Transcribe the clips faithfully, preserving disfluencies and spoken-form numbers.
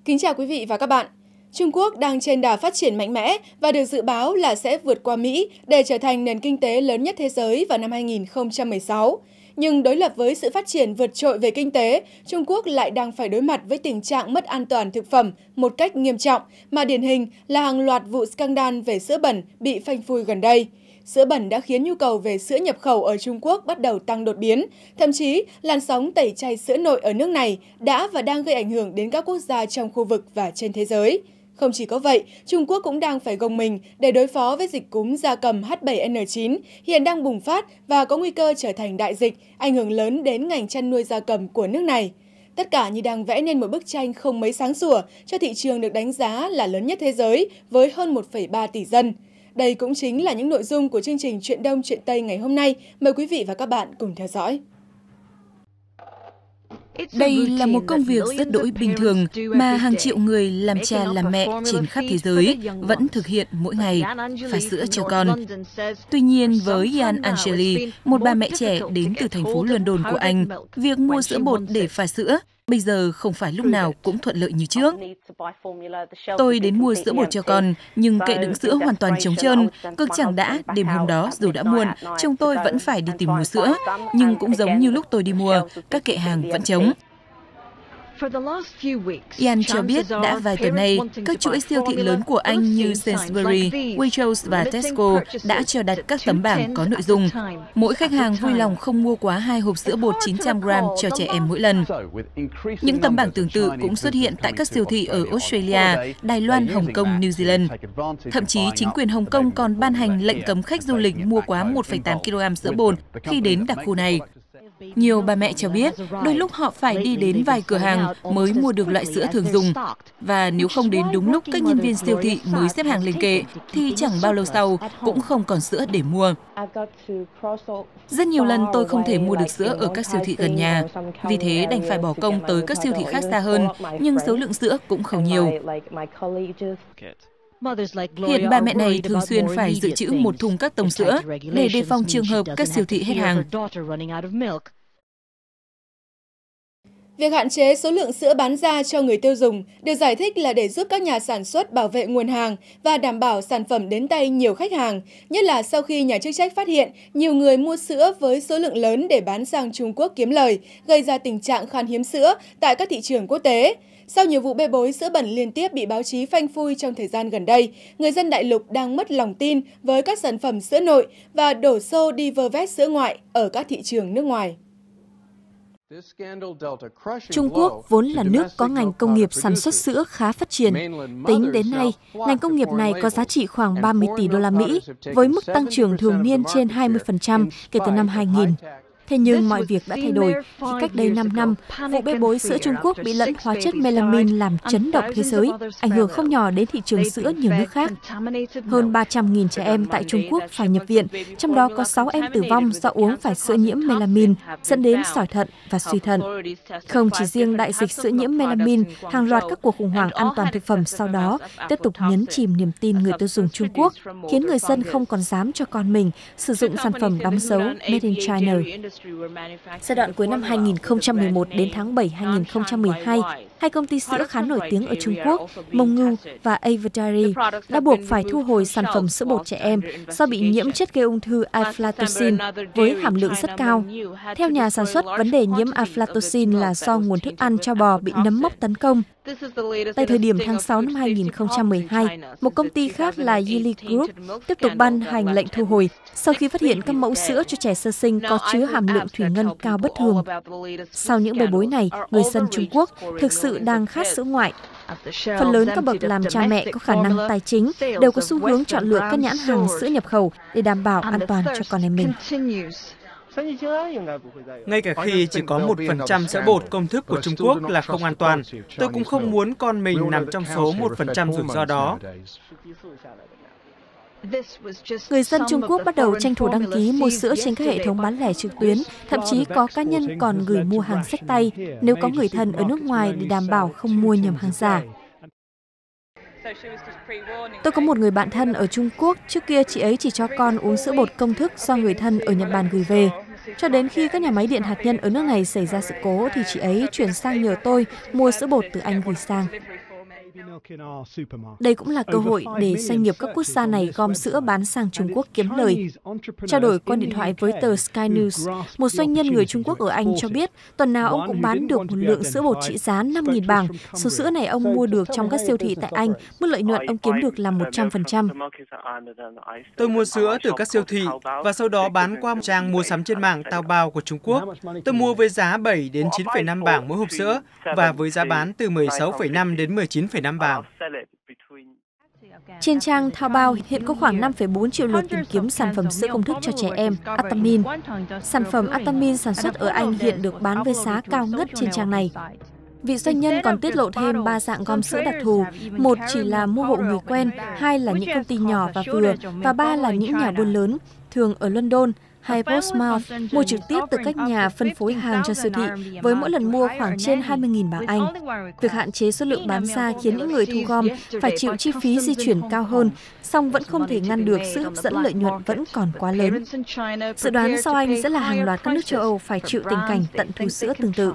Kính chào quý vị và các bạn. Trung Quốc đang trên đà phát triển mạnh mẽ và được dự báo là sẽ vượt qua Mỹ để trở thành nền kinh tế lớn nhất thế giới vào năm hai nghìn không trăm mười sáu. Nhưng đối lập với sự phát triển vượt trội về kinh tế, Trung Quốc lại đang phải đối mặt với tình trạng mất an toàn thực phẩm một cách nghiêm trọng, mà điển hình là hàng loạt vụ scandal về sữa bẩn bị phanh phui gần đây. Sữa bẩn đã khiến nhu cầu về sữa nhập khẩu ở Trung Quốc bắt đầu tăng đột biến. Thậm chí, làn sóng tẩy chay sữa nội ở nước này đã và đang gây ảnh hưởng đến các quốc gia trong khu vực và trên thế giới. Không chỉ có vậy, Trung Quốc cũng đang phải gồng mình để đối phó với dịch cúm gia cầm H bảy N chín hiện đang bùng phát và có nguy cơ trở thành đại dịch, ảnh hưởng lớn đến ngành chăn nuôi gia cầm của nước này. Tất cả như đang vẽ nên một bức tranh không mấy sáng sủa cho thị trường được đánh giá là lớn nhất thế giới với hơn một phẩy ba tỷ dân. Đây cũng chính là những nội dung của chương trình Chuyện Đông Chuyện Tây ngày hôm nay. Mời quý vị và các bạn cùng theo dõi. Đây là một công việc rất đỗi bình thường mà hàng triệu người làm cha làm mẹ trên khắp thế giới vẫn thực hiện mỗi ngày, pha sữa cho con. Tuy nhiên, với Ian Angeli, một bà mẹ trẻ đến từ thành phố London của Anh, việc mua sữa bột để pha sữa bây giờ không phải lúc nào cũng thuận lợi như trước. Tôi đến mua sữa bột cho con, nhưng kệ đựng sữa hoàn toàn trống trơn. Cực chẳng đã, đêm hôm đó dù đã muộn, chồng tôi vẫn phải đi tìm mua sữa. Nhưng cũng giống như lúc tôi đi mua, các kệ hàng vẫn trống. Ian cho biết đã vài tuần nay, các chuỗi siêu thị lớn của Anh như Sainsbury, Waitrose và Tesco đã cho đặt các tấm bảng có nội dung. Mỗi khách hàng vui lòng không mua quá hai hộp sữa bột chín trăm gram cho trẻ em mỗi lần. Những tấm bảng tương tự cũng xuất hiện tại các siêu thị ở Australia, Đài Loan, Hồng Kông, New Zealand. Thậm chí, chính quyền Hồng Kông còn ban hành lệnh cấm khách du lịch mua quá một phẩy tám ki lô gam sữa bột khi đến đặc khu này. Nhiều bà mẹ cho biết, đôi lúc họ phải đi đến vài cửa hàng mới mua được loại sữa thường dùng. Và nếu không đến đúng lúc các nhân viên siêu thị mới xếp hàng lên kệ, thì chẳng bao lâu sau cũng không còn sữa để mua. Rất nhiều lần tôi không thể mua được sữa ở các siêu thị gần nhà. Vì thế đành phải bỏ công tới các siêu thị khác xa hơn, nhưng số lượng sữa cũng không nhiều. Hiện bà mẹ này thường xuyên phải dự trữ một thùng các tông sữa để đề phòng trường hợp các siêu thị hết hàng. Việc hạn chế số lượng sữa bán ra cho người tiêu dùng được giải thích là để giúp các nhà sản xuất bảo vệ nguồn hàng và đảm bảo sản phẩm đến tay nhiều khách hàng, nhất là sau khi nhà chức trách phát hiện nhiều người mua sữa với số lượng lớn để bán sang Trung Quốc kiếm lời, gây ra tình trạng khan hiếm sữa tại các thị trường quốc tế. Sau nhiều vụ bê bối sữa bẩn liên tiếp bị báo chí phanh phui trong thời gian gần đây, người dân đại lục đang mất lòng tin với các sản phẩm sữa nội và đổ xô đi vơ vét sữa ngoại ở các thị trường nước ngoài. Trung Quốc vốn là nước có ngành công nghiệp sản xuất sữa khá phát triển. Tính đến nay, ngành công nghiệp này có giá trị khoảng ba mươi tỷ đô la Mỹ, với mức tăng trưởng thường niên trên hai mươi phần trăm kể từ năm hai nghìn. Thế nhưng mọi việc đã thay đổi khi cách đây năm năm, vụ bê bối sữa Trung Quốc bị lẫn hóa chất melamine làm chấn động thế giới, ảnh hưởng không nhỏ đến thị trường sữa nhiều nước khác. Hơn ba trăm nghìn trẻ em tại Trung Quốc phải nhập viện, trong đó có sáu em tử vong do uống phải sữa nhiễm melamine, dẫn đến sỏi thận và suy thận. Không chỉ riêng đại dịch sữa nhiễm melamine, hàng loạt các cuộc khủng hoảng an toàn thực phẩm sau đó tiếp tục nhấn chìm niềm tin người tiêu dùng Trung Quốc, khiến người dân không còn dám cho con mình sử dụng sản phẩm đóng dấu Made in China. Giai đoạn cuối năm hai nghìn không trăm mười một đến tháng bảy hai nghìn không trăm mười hai, hai công ty sữa khá nổi tiếng ở Trung Quốc, Mengniu và Avery, đã buộc phải thu hồi sản phẩm sữa bột trẻ em do bị nhiễm chất gây ung thư aflatoxin với hàm lượng rất cao. Theo nhà sản xuất, vấn đề nhiễm aflatoxin là do nguồn thức ăn cho bò bị nấm mốc tấn công. Tại thời điểm tháng sáu năm hai nghìn không trăm mười hai, một công ty khác là Yili Group tiếp tục ban hành lệnh thu hồi sau khi phát hiện các mẫu sữa cho trẻ sơ sinh có chứa hàm lượng thủy ngân cao bất thường. Sau những bê bối này, người dân Trung Quốc thực sự đang khát sữa ngoại. Phần lớn các bậc làm cha mẹ có khả năng tài chính đều có xu hướng chọn lựa các nhãn hàng sữa nhập khẩu để đảm bảo an toàn cho con em mình. Ngay cả khi chỉ có một phần trăm sữa bột công thức của Trung Quốc là không an toàn, tôi cũng không muốn con mình nằm trong số một phần trăm rủi ro đó. Người dân Trung Quốc bắt đầu tranh thủ đăng ký mua sữa trên các hệ thống bán lẻ trực tuyến, thậm chí có cá nhân còn gửi mua hàng xách tay nếu có người thân ở nước ngoài để đảm bảo không mua nhầm hàng giả. Tôi có một người bạn thân ở Trung Quốc, trước kia chị ấy chỉ cho con uống sữa bột công thức do người thân ở Nhật Bản gửi về. Cho đến khi các nhà máy điện hạt nhân ở nước này xảy ra sự cố thì chị ấy chuyển sang nhờ tôi mua sữa bột từ Anh gửi sang. Đây cũng là cơ hội để doanh nghiệp các quốc gia này gom sữa bán sang Trung Quốc kiếm lời. Trao đổi qua điện thoại với tờ Sky News, một doanh nhân người Trung Quốc ở Anh cho biết tuần nào ông cũng bán được một lượng sữa bột trị giá năm nghìn bảng. Số sữa này ông mua được trong các siêu thị tại Anh, mức lợi nhuận ông kiếm được là một trăm phần trăm. Tôi mua sữa từ các siêu thị và sau đó bán qua trang mua sắm trên mạng Taobao của Trung Quốc. Tôi mua với giá bảy đến chín phẩy năm bảng mỗi hộp sữa và với giá bán từ mười sáu phẩy năm đến mười chín phẩy năm bảng. Trên trang Taobao hiện có khoảng năm phẩy bốn triệu lượt tìm kiếm sản phẩm sữa công thức cho trẻ em Aptamil. Sản phẩm Aptamil sản xuất ở Anh hiện được bán với giá cao ngất trên trang này. Vị doanh nhân còn tiết lộ thêm ba dạng gom sữa đặc thù. Một chỉ là mua hộ người quen, hai là những công ty nhỏ và vừa, và ba là những nhà buôn lớn, thường ở London hay Portsmouth, mua trực tiếp từ các nhà phân phối hàng cho siêu thị, với mỗi lần mua khoảng trên hai mươi nghìn bảng Anh. Việc hạn chế số lượng bán ra khiến những người thu gom phải chịu chi phí di chuyển cao hơn, song vẫn không thể ngăn được sức hấp dẫn lợi nhuận vẫn còn quá lớn. Dự đoán sau Anh sẽ là hàng loạt các nước châu Âu phải chịu tình cảnh tận thu sữa tương tự.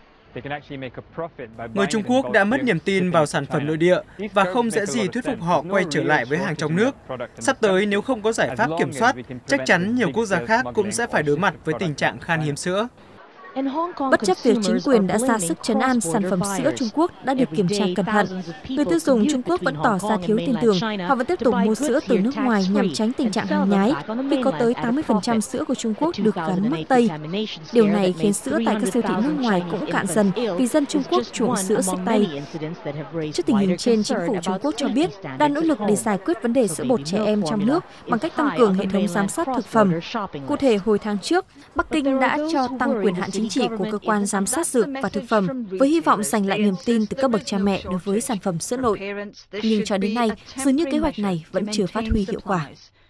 Người Trung Quốc đã mất niềm tin vào sản phẩm nội địa và không dễ gì thuyết phục họ quay trở lại với hàng trong nước. Sắp tới, nếu không có giải pháp kiểm soát, chắc chắn nhiều quốc gia khác cũng sẽ phải đối mặt với tình trạng khan hiếm sữa. Bất chấp việc chính quyền đã ra sức trấn an, sản phẩm sữa Trung Quốc đã được kiểm tra cẩn thận. Người tiêu dùng Trung Quốc vẫn tỏ ra thiếu tin tưởng. Họ vẫn tiếp tục mua sữa từ nước ngoài nhằm tránh tình trạng hàng nhái, vì có tới tám mươi phần trăm sữa của Trung Quốc được gắn mác Tây. Điều này khiến sữa tại các siêu thị nước ngoài cũng cạn dần vì dân Trung Quốc chuộng sữa xách tay. Trước tình hình trên, chính phủ Trung Quốc cho biết đang nỗ lực để giải quyết vấn đề sữa bột trẻ em trong nước bằng cách tăng cường hệ thống giám sát thực phẩm. Cụ thể, hồi tháng trước, Bắc Kinh đã cho tăng quyền hạn chính trị của cơ quan giám sát dược và thực phẩm với hy vọng giành lại niềm tin từ các bậc cha mẹ đối với sản phẩm sữa nội. Nhưng cho đến nay, dường như kế hoạch này vẫn chưa phát huy hiệu quả.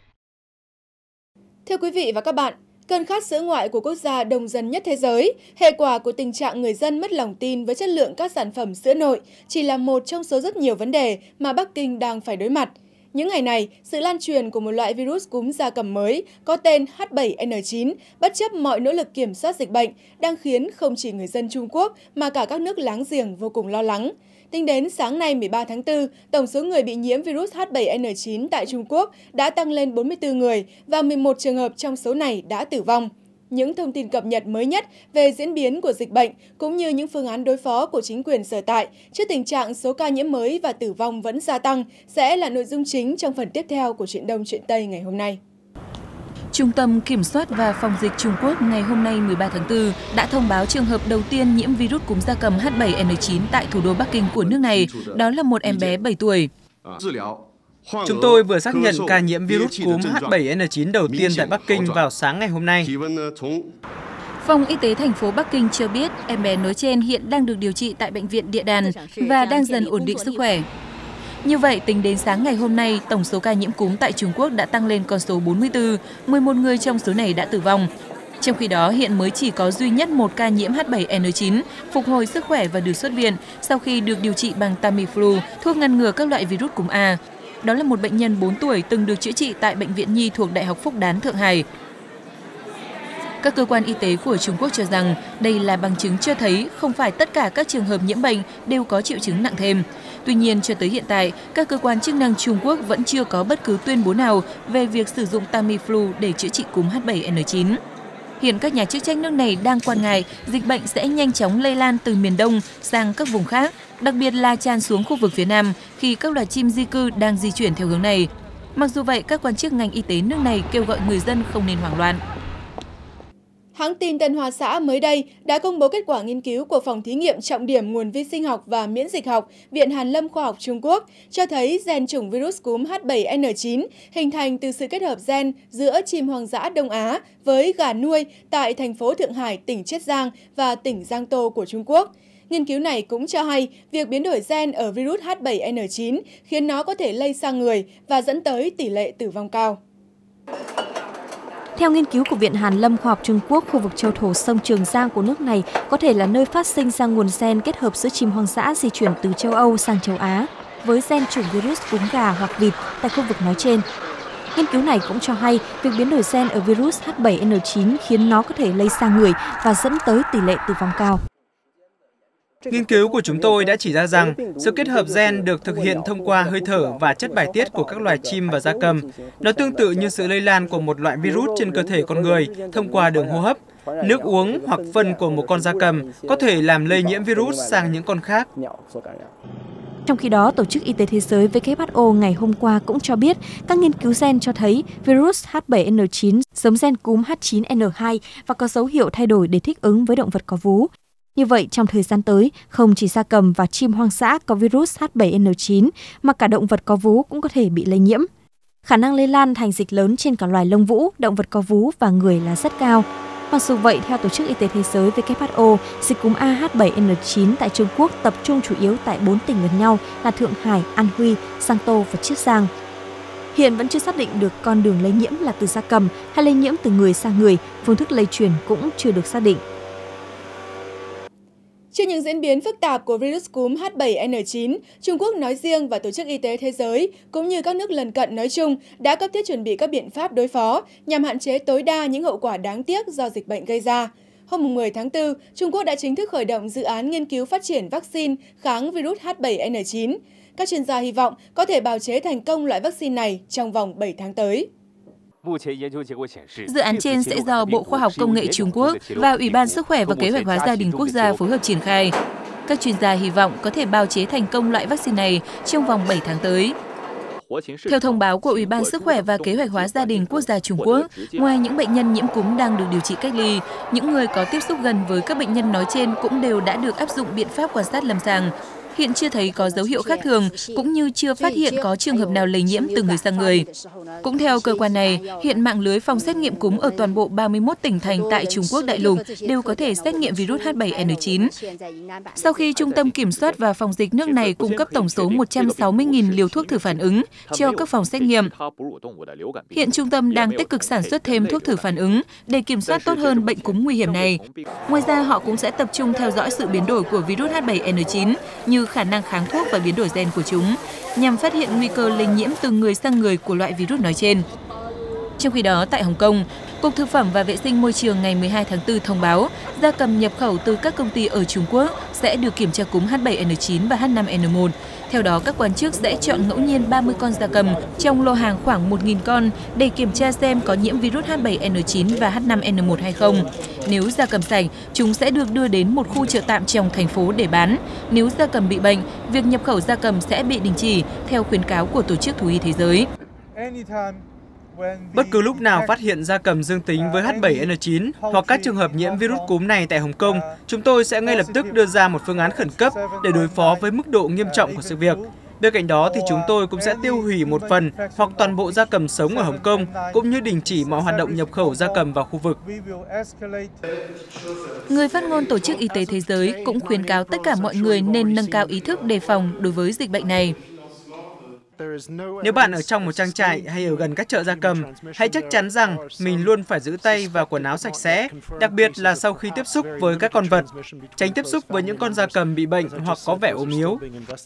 Thưa quý vị và các bạn, cơn khát sữa ngoại của quốc gia đông dân nhất thế giới, hệ quả của tình trạng người dân mất lòng tin với chất lượng các sản phẩm sữa nội chỉ là một trong số rất nhiều vấn đề mà Bắc Kinh đang phải đối mặt. Những ngày này, sự lan truyền của một loại virus cúm gia cầm mới có tên H bảy N chín, bất chấp mọi nỗ lực kiểm soát dịch bệnh, đang khiến không chỉ người dân Trung Quốc mà cả các nước láng giềng vô cùng lo lắng. Tính đến sáng nay mười ba tháng tư, tổng số người bị nhiễm virus H bảy N chín tại Trung Quốc đã tăng lên bốn mươi tư người và mười một trường hợp trong số này đã tử vong. Những thông tin cập nhật mới nhất về diễn biến của dịch bệnh cũng như những phương án đối phó của chính quyền sở tại trước tình trạng số ca nhiễm mới và tử vong vẫn gia tăng sẽ là nội dung chính trong phần tiếp theo của Chuyện Đông Chuyện Tây ngày hôm nay. Trung tâm Kiểm soát và Phòng dịch Trung Quốc ngày hôm nay mười ba tháng tư đã thông báo trường hợp đầu tiên nhiễm virus cúm gia cầm H bảy N chín tại thủ đô Bắc Kinh của nước này, đó là một em bé bảy tuổi. Chúng tôi vừa xác nhận ca nhiễm virus cúm H bảy N chín đầu tiên tại Bắc Kinh vào sáng ngày hôm nay. Phòng Y tế thành phố Bắc Kinh cho biết em bé nói trên hiện đang được điều trị tại bệnh viện Địa Đàn và đang dần ổn định sức khỏe. Như vậy, tính đến sáng ngày hôm nay, tổng số ca nhiễm cúm tại Trung Quốc đã tăng lên con số bốn mươi tư, mười một người trong số này đã tử vong. Trong khi đó, hiện mới chỉ có duy nhất một ca nhiễm H bảy N chín phục hồi sức khỏe và được xuất viện sau khi được điều trị bằng Tamiflu, thuốc ngăn ngừa các loại virus cúm A. Đó là một bệnh nhân bốn tuổi từng được chữa trị tại Bệnh viện Nhi thuộc Đại học Phúc Đán, Thượng Hải. Các cơ quan y tế của Trung Quốc cho rằng đây là bằng chứng cho thấy không phải tất cả các trường hợp nhiễm bệnh đều có triệu chứng nặng thêm. Tuy nhiên, cho tới hiện tại, các cơ quan chức năng Trung Quốc vẫn chưa có bất cứ tuyên bố nào về việc sử dụng Tamiflu để chữa trị cúm H bảy N chín. Hiện các nhà chức trách nước này đang quan ngại dịch bệnh sẽ nhanh chóng lây lan từ miền Đông sang các vùng khác, đặc biệt là tràn xuống khu vực phía Nam khi các loài chim di cư đang di chuyển theo hướng này. Mặc dù vậy, các quan chức ngành y tế nước này kêu gọi người dân không nên hoảng loạn. Hãng tin Tân Hoa Xã mới đây đã công bố kết quả nghiên cứu của Phòng Thí nghiệm Trọng điểm Nguồn vi sinh học và Miễn dịch học, Viện Hàn lâm Khoa học Trung Quốc, cho thấy gen chủng virus cúm H bảy N chín hình thành từ sự kết hợp gen giữa chim hoang dã Đông Á với gà nuôi tại thành phố Thượng Hải, tỉnh Chiết Giang và tỉnh Giang Tô của Trung Quốc. Nghiên cứu này cũng cho hay việc biến đổi gen ở virus H bảy N chín khiến nó có thể lây sang người và dẫn tới tỷ lệ tử vong cao. Theo nghiên cứu của Viện Hàn lâm Khoa học Trung Quốc, khu vực châu thổ sông Trường Giang của nước này có thể là nơi phát sinh ra nguồn gen kết hợp giữa chim hoang dã di chuyển từ châu Âu sang châu Á với gen chủng virus cúm gà hoặc vịt tại khu vực nói trên. Nghiên cứu này cũng cho hay việc biến đổi gen ở virus H bảy N chín khiến nó có thể lây sang người và dẫn tới tỷ lệ tử vong cao. Nghiên cứu của chúng tôi đã chỉ ra rằng sự kết hợp gen được thực hiện thông qua hơi thở và chất bài tiết của các loài chim và gia cầm. Nó tương tự như sự lây lan của một loại virus trên cơ thể con người thông qua đường hô hấp. Nước uống hoặc phân của một con gia cầm có thể làm lây nhiễm virus sang những con khác. Trong khi đó, Tổ chức Y tế Thế giới W H O ngày hôm qua cũng cho biết các nghiên cứu gen cho thấy virus H bảy N chín giống gen cúm H chín N hai và có dấu hiệu thay đổi để thích ứng với động vật có vú. Như vậy, trong thời gian tới, không chỉ gia cầm và chim hoang dã có virus H bảy N chín mà cả động vật có vú cũng có thể bị lây nhiễm. Khả năng lây lan thành dịch lớn trên cả loài lông vũ, động vật có vú và người là rất cao. Mặc dù vậy, theo Tổ chức Y tế Thế giới W H O, dịch cúm A H bảy N chín tại Trung Quốc tập trung chủ yếu tại bốn tỉnh gần nhau là Thượng Hải, An Huy, Giang Tô và Chiết Giang. Hiện vẫn chưa xác định được con đường lây nhiễm là từ gia cầm hay lây nhiễm từ người sang người, phương thức lây truyền cũng chưa được xác định. Trước những diễn biến phức tạp của virus cúm H bảy N chín, Trung Quốc nói riêng và Tổ chức Y tế Thế giới, cũng như các nước lân cận nói chung, đã cấp thiết chuẩn bị các biện pháp đối phó nhằm hạn chế tối đa những hậu quả đáng tiếc do dịch bệnh gây ra. Hôm mười tháng tư, Trung Quốc đã chính thức khởi động dự án nghiên cứu phát triển vaccine kháng virus H bảy N chín. Các chuyên gia hy vọng có thể bào chế thành công loại vaccine này trong vòng bảy tháng tới. Dự án trên sẽ do Bộ Khoa học Công nghệ Trung Quốc và Ủy ban Sức khỏe và Kế hoạch hóa gia đình quốc gia phối hợp triển khai. Các chuyên gia hy vọng có thể bào chế thành công loại vaccine này trong vòng bảy tháng tới. Theo thông báo của Ủy ban Sức khỏe và Kế hoạch hóa gia đình quốc gia Trung Quốc, ngoài những bệnh nhân nhiễm cúm đang được điều trị cách ly, những người có tiếp xúc gần với các bệnh nhân nói trên cũng đều đã được áp dụng biện pháp quan sát lâm sàng. Hiện chưa thấy có dấu hiệu khác thường, cũng như chưa phát hiện có trường hợp nào lây nhiễm từ người sang người. Cũng theo cơ quan này, hiện mạng lưới phòng xét nghiệm cúm ở toàn bộ ba mươi mốt tỉnh thành tại Trung Quốc đại lục đều có thể xét nghiệm virus H bảy N chín. Sau khi Trung tâm Kiểm soát và Phòng dịch nước này cung cấp tổng số một trăm sáu mươi nghìn liều thuốc thử phản ứng cho các phòng xét nghiệm, hiện trung tâm đang tích cực sản xuất thêm thuốc thử phản ứng để kiểm soát tốt hơn bệnh cúm nguy hiểm này. Ngoài ra, họ cũng sẽ tập trung theo dõi sự biến đổi của virus H bảy N chín như khả năng kháng thuốc và biến đổi gen của chúng, nhằm phát hiện nguy cơ lây nhiễm từ người sang người của loại virus nói trên. Trong khi đó, tại Hồng Kông, Cục Thực phẩm và Vệ sinh Môi trường ngày mười hai tháng tư thông báo gia cầm nhập khẩu từ các công ty ở Trung Quốc sẽ được kiểm tra cúm H bảy N chín và H năm N một. Theo đó, các quan chức sẽ chọn ngẫu nhiên ba mươi con gia cầm trong lô hàng khoảng một nghìn con để kiểm tra xem có nhiễm virus H bảy N chín và H năm N một hay không. Nếu gia cầm sạch, chúng sẽ được đưa đến một khu chợ tạm trong thành phố để bán. Nếu gia cầm bị bệnh, việc nhập khẩu gia cầm sẽ bị đình chỉ, theo khuyến cáo của Tổ chức Thú y Thế giới. Bất cứ lúc nào phát hiện gia cầm dương tính với H bảy N chín hoặc các trường hợp nhiễm virus cúm này tại Hồng Kông, chúng tôi sẽ ngay lập tức đưa ra một phương án khẩn cấp để đối phó với mức độ nghiêm trọng của sự việc. Bên cạnh đó thì chúng tôi cũng sẽ tiêu hủy một phần hoặc toàn bộ gia cầm sống ở Hồng Kông, cũng như đình chỉ mọi hoạt động nhập khẩu gia cầm vào khu vực. Người phát ngôn Tổ chức Y tế Thế giới cũng khuyến cáo tất cả mọi người nên nâng cao ý thức đề phòng đối với dịch bệnh này. Nếu bạn ở trong một trang trại hay ở gần các chợ gia cầm, hãy chắc chắn rằng mình luôn phải giữ tay và quần áo sạch sẽ, đặc biệt là sau khi tiếp xúc với các con vật, tránh tiếp xúc với những con gia cầm bị bệnh hoặc có vẻ ốm yếu.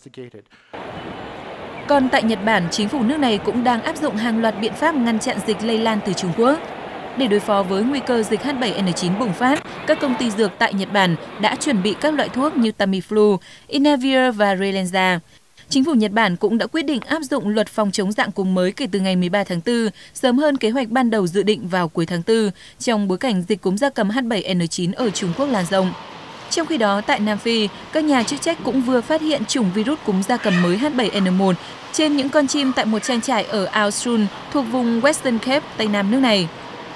Còn tại Nhật Bản, chính phủ nước này cũng đang áp dụng hàng loạt biện pháp ngăn chặn dịch lây lan từ Trung Quốc. Để đối phó với nguy cơ dịch H bảy N chín bùng phát, các công ty dược tại Nhật Bản đã chuẩn bị các loại thuốc như Tamiflu, Inavir và Relenza. Chính phủ Nhật Bản cũng đã quyết định áp dụng luật phòng chống dạng cúm mới kể từ ngày mười ba tháng tư, sớm hơn kế hoạch ban đầu dự định vào cuối tháng tư, trong bối cảnh dịch cúm gia cầm H bảy N chín ở Trung Quốc lan rộng. Trong khi đó, tại Nam Phi, các nhà chức trách cũng vừa phát hiện chủng virus cúm gia cầm mới H bảy N một trên những con chim tại một trang trại ở Austrun thuộc vùng Western Cape, Tây Nam nước này.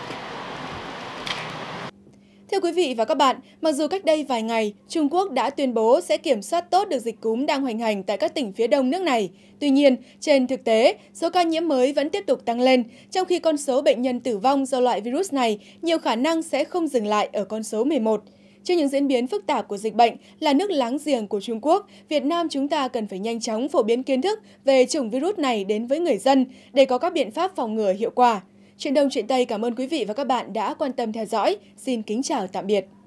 Thưa quý vị và các bạn, mặc dù cách đây vài ngày, Trung Quốc đã tuyên bố sẽ kiểm soát tốt được dịch cúm đang hoành hành tại các tỉnh phía đông nước này. Tuy nhiên, trên thực tế, số ca nhiễm mới vẫn tiếp tục tăng lên, trong khi con số bệnh nhân tử vong do loại virus này nhiều khả năng sẽ không dừng lại ở con số mười một. Trước những diễn biến phức tạp của dịch bệnh, là nước láng giềng của Trung Quốc, Việt Nam chúng ta cần phải nhanh chóng phổ biến kiến thức về chủng virus này đến với người dân để có các biện pháp phòng ngừa hiệu quả. Chuyện Đông Chuyện Tây cảm ơn quý vị và các bạn đã quan tâm theo dõi. Xin kính chào tạm biệt.